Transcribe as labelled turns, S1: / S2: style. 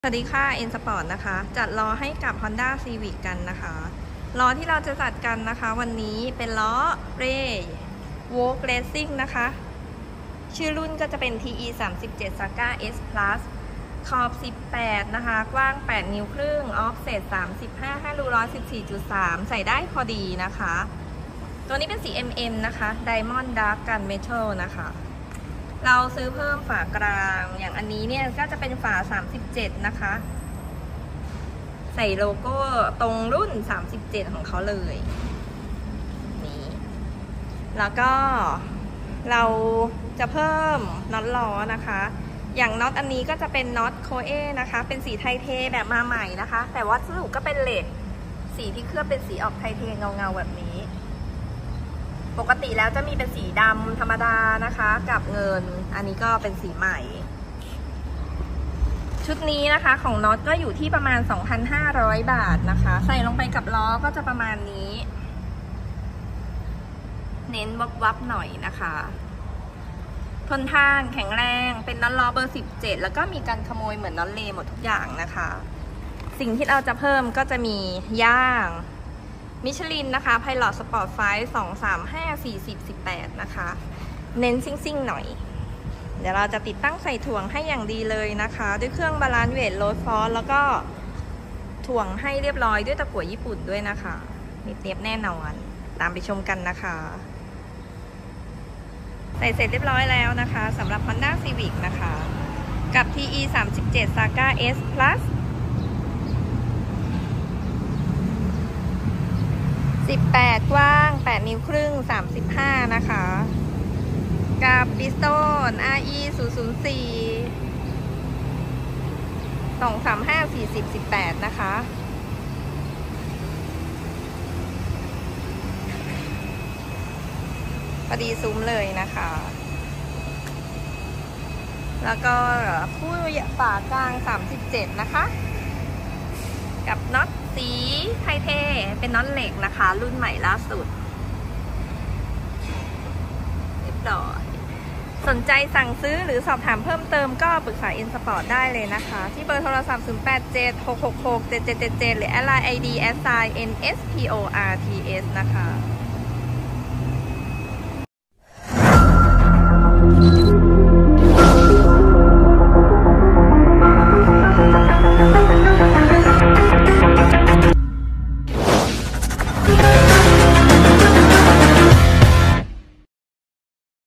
S1: สวัสดีค่ะ N Sport นะคะจัดล้อให้กับ Honda Civic กันนะคะล้อที่เราจะจัดกันนะคะวันนี้เป็นล้อ Ray Walk Racing นะคะชื่อรุ่นก็จะเป็น TE 37 Saga S Plus ขอบ 18 นะคะกว้าง 8 นิ้วครึ่ง Offset 35 5รู 114.3 ใส่ได้พอดีนะคะตัวนี้เป็นสี MM นะคะ Diamond Dark Gun Metal นะคะเราซื้อเพิ่มฝากลางอย่างอันนี้เนี่ยก็จะเป็นฝา37นะคะใส่โลโก้ตรงรุ่น37ของเขาเลยนี่แล้วก็เราจะเพิ่มน็อตล้อนะคะอย่างน็อตอันนี้ก็จะเป็นน็อตโคเอนะคะเป็นสีไทเทแบบมาใหม่นะคะแต่วัสดุก็เป็นเหล็กสีที่เคลือบเป็นสีออกไทเทเงาๆแบบนี้ปกติแล้วจะมีเป็นสีดำธรรมดานะคะกับเงินอันนี้ก็เป็นสีใหม่ชุดนี้นะคะของน็อตก็อยู่ที่ประมาณ 2,500 บาทนะคะใส่ลงไปกับล้อก็จะประมาณนี้เน้นวับๆหน่อยนะคะทนทานแข็งแรงเป็นน็อตล้อเบอร์17แล้วก็มีการขโมยเหมือนน็อตเลหมดทุกอย่างนะคะสิ่งที่เราจะเพิ่มก็จะมีย่างมิชลินนะคะไพลอตสปอร์ตไฟ2354018นะคะเน้นซิ่งๆหน่อยเดี๋ยวเราจะติดตั้งใส่ถ่วงให้อย่างดีเลยนะคะด้วยเครื่องบาลานซ์เวทโรดฟอร์แล้วก็ถ่วงให้เรียบร้อยด้วยตะกั่วญี่ปุ่นด้วยนะคะเนียบแน่นอนตามไปชมกันนะคะใส่เสร็จเรียบร้อยแล้วนะคะสำหรับ Honda Civic นะคะกับ TE 37 Saga S Plus 18 กว้าง 8 นิ้วครึ่ง 35 นะคะกับปิสโตน RE 004 2354018 นะคะพอดีซุ้มเลยนะคะแล้วก็คู่ฝากลาง37นะคะกับน็อตสีไทเทเป็นน็อตเหล็กนะคะรุ่นใหม่ล่าสุดเรียบร้อยสนใจสั่งซื้อหรือสอบถามเพิ่มเติมก็ปรึกษา N Sport ได้เลยนะคะที่เบอร์โทรศัพท์ 0876667777 หรือ LINE ID @NSPORTS นะคะ